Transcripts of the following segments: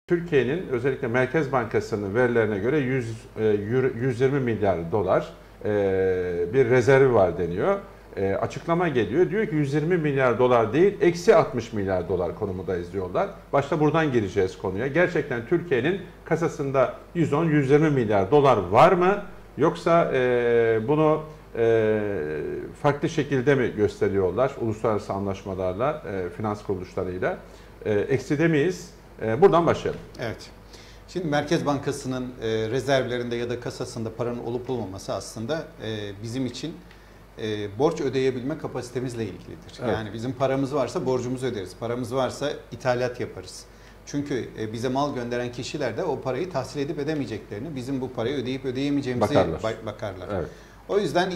Türkiye'nin özellikle Merkez Bankası'nın verilerine göre 120 milyar dolar bir rezervi var deniyor. Açıklama geliyor. Diyor ki 120 milyar dolar değil, eksi 60 milyar dolar konumundayız diyorlar. Başta buradan gireceğiz konuya. Gerçekten Türkiye'nin kasasında 110-120 milyar dolar var mı? Yoksa bunu farklı şekilde mi gösteriyorlar uluslararası anlaşmalarla, finans kuruluşlarıyla? Ekside miyiz? Buradan başlayalım. Evet. Şimdi Merkez Bankası'nın rezervlerinde ya da kasasında paranın olup olmaması aslında bizim için borç ödeyebilme kapasitemizle ilgilidir. Evet. Yani bizim paramız varsa borcumuzu öderiz. Paramız varsa ithalat yaparız. Çünkü bize mal gönderen kişiler de o parayı tahsil edip edemeyeceklerini, bizim bu parayı ödeyip ödeyemeyeceğimize bakarlar. Evet. O yüzden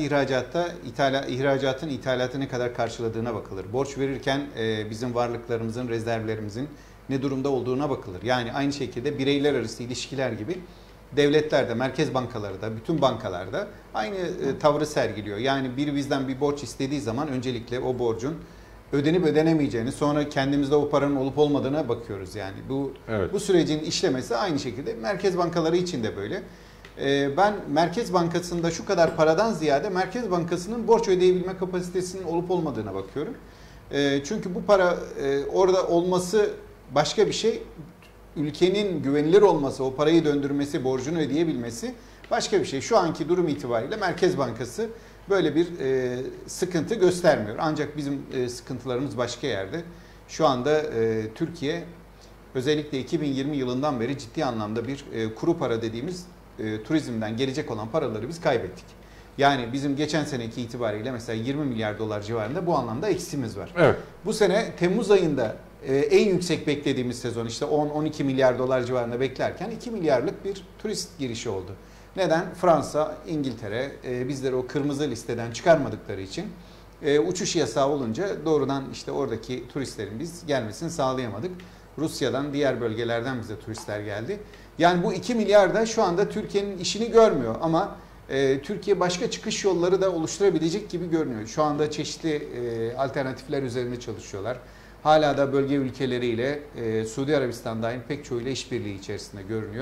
ihracatın ithalatı ne kadar karşıladığına bakılır. Borç verirken bizim varlıklarımızın, rezervlerimizin ne durumda olduğuna bakılır. Yani aynı şekilde bireyler arası ilişkiler gibi devletler de, merkez bankaları da, bütün bankalarda aynı tavrı sergiliyor. Yani biri bizden bir borç istediği zaman öncelikle o borcun ödenip ödenemeyeceğini, sonra kendimizde o paranın olup olmadığına bakıyoruz. Yani bu sürecin işlemesi aynı şekilde merkez bankaları için de böyle. Ben Merkez Bankası'nda şu kadar paradan ziyade Merkez Bankası'nın borç ödeyebilme kapasitesinin olup olmadığına bakıyorum. Çünkü bu para orada olması başka bir şey. Ülkenin güvenilir olması, o parayı döndürmesi, borcunu ödeyebilmesi başka bir şey. Şu anki durum itibariyle Merkez Bankası böyle bir sıkıntı göstermiyor. Ancak bizim sıkıntılarımız başka yerde. Şu anda Türkiye özellikle 2020 yılından beri ciddi anlamda bir kuru para dediğimiz turizmden gelecek olan paraları biz kaybettik. Yani bizim geçen seneki itibariyle mesela 20 milyar dolar civarında bu anlamda eksimiz var. Evet. Bu sene Temmuz ayında en yüksek beklediğimiz sezon işte 10-12 milyar dolar civarında beklerken 2 milyarlık bir turist girişi oldu. Neden? Fransa, İngiltere bizleri o kırmızı listeden çıkarmadıkları için uçuş yasağı olunca doğrudan işte oradaki turistlerin biz gelmesini sağlayamadık. Rusya'dan, diğer bölgelerden bize turistler geldi. Yani bu 2 milyar da şu anda Türkiye'nin işini görmüyor ama Türkiye başka çıkış yolları da oluşturabilecek gibi görünüyor. Şu anda çeşitli alternatifler üzerinde çalışıyorlar. Hala da bölge ülkeleriyle Suudi Arabistan dahil pek çoğuyla işbirliği içerisinde görünüyor.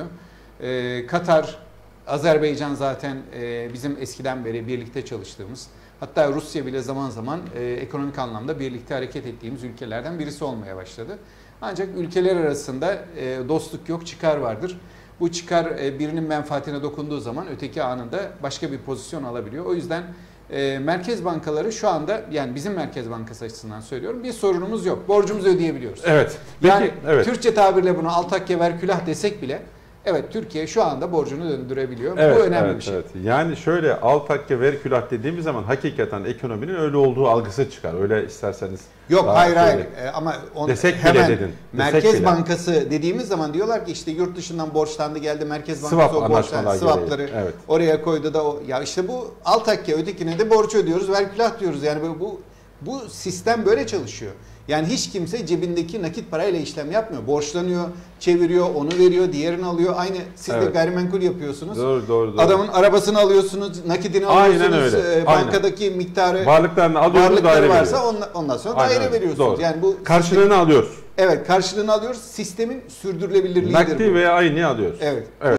Katar, Azerbaycan zaten bizim eskiden beri birlikte çalıştığımız, hatta Rusya bile zaman zaman ekonomik anlamda birlikte hareket ettiğimiz ülkelerden birisi olmaya başladı. Ancak ülkeler arasında dostluk yok, çıkar vardır. Bu çıkar birinin menfaatine dokunduğu zaman öteki anında başka bir pozisyon alabiliyor. O yüzden merkez bankaları şu anda, yani bizim Merkez Bankası açısından söylüyorum, bir sorunumuz yok. Borcumuzu ödeyebiliyoruz. Evet. Peki, yani evet. Türkçe tabirle bunu altakya ver külah desek bile evet, Türkiye şu anda borcunu döndürebiliyor. Evet, bu önemli bir şey. Evet. Yani şöyle al takke ver külah dediğimiz zaman hakikaten ekonominin öyle olduğu algısı çıkar. Öyle isterseniz. Yok hayır. Ama hemen dedin. Merkez Bankası dediğimiz zaman diyorlar ki işte yurt dışından borçlandı geldi Merkez Bankası o borçlar, swapları oraya koydu da ya işte bu al takke, ötekine de borç ödüyoruz, ver külah diyoruz. Yani bu sistem böyle çalışıyor. Yani hiç kimse cebindeki nakit parayla işlem yapmıyor. Borçlanıyor, çeviriyor, onu veriyor, diğerini alıyor. Aynı siz de gayrimenkul yapıyorsunuz. Doğru. Adamın arabasını alıyorsunuz, nakidini alıyorsunuz. Bankadaki miktarı, varlıklarını alıyoruz, daire varsa ondan sonra daire veriyorsunuz. Doğru. Yani bu karşılığını alıyoruz. Evet, karşılığını alıyoruz. Sistemin sürdürülebilirliğidir. Nakdi veya aynı alıyoruz. Evet.